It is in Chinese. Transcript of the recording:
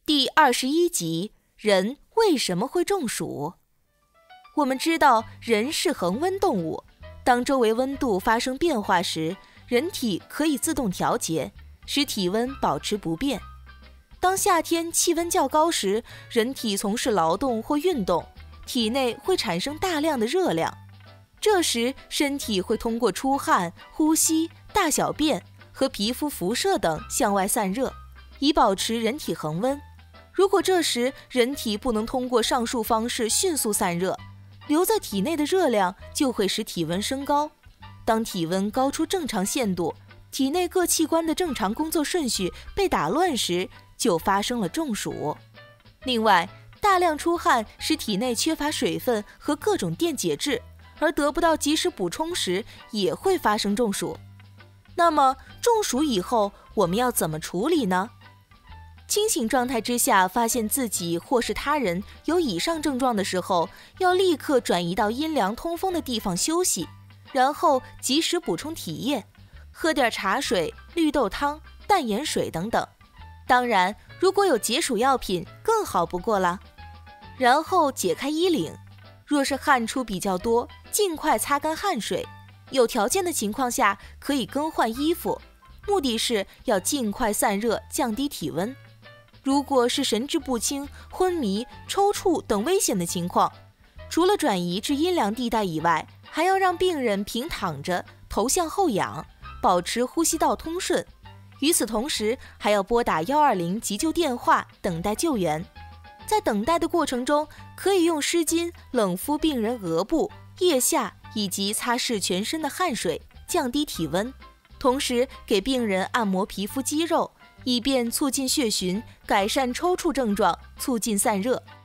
第21集，人为什么会中暑？我们知道人是恒温动物，当周围温度发生变化时，人体可以自动调节，使体温保持不变。当夏天气温较高时，人体从事劳动或运动，体内会产生大量的热量，这时身体会通过出汗、呼吸、大小便和皮肤辐射等向外散热，以保持人体恒温。如果这时人体不能通过上述方式迅速散热，留在体内的热量就会使体温升高。当体温高出正常限度，体内各器官的正常工作顺序被打乱时，就发生了中暑。另外，大量出汗使体内缺乏水分和各种电解质，而得不到及时补充时，也会发生中暑。那么，中暑以后我们要怎么处理呢？清醒状态之下，发现自己或是他人有以上症状的时候，要立刻转移到阴凉通风的地方休息，然后及时补充体液，喝点茶水、绿豆汤、淡盐水等等。当然，如果有解暑药品，更好不过了。然后解开衣领，若是汗出比较多，尽快擦干汗水。有条件的情况下，可以更换衣服，目的是要尽快散热，降低体温。如果是神志不清、昏迷、抽搐等危险的情况，除了转移至阴凉地带以外，还要让病人平躺着，头向后仰，保持呼吸道通顺。与此同时，还要拨打120急救电话，等待救援。在等待的过程中，可以用湿巾冷敷病人额部、腋下以及擦拭全身的汗水，降低体温。同时给病人按摩皮肤肌肉，以便促进血循，改善抽搐症状，促进散热。